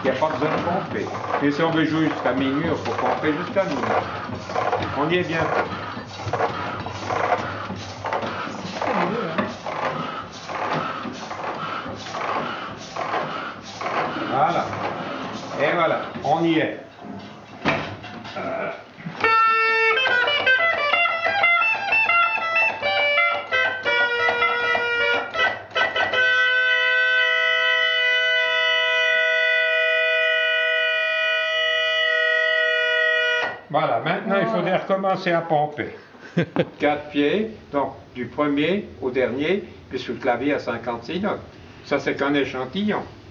Il n'y a pas besoin de pomper. Et si on veut jouer jusqu'à minuit, il faut pomper jusqu'à minuit. On y est bientôt. Voilà. Et voilà, on y est. Voilà, maintenant il faudrait recommencer à pomper. 4 pieds, donc du premier au dernier, puis sur le clavier à 56 notes. Ça c'est qu'un échantillon.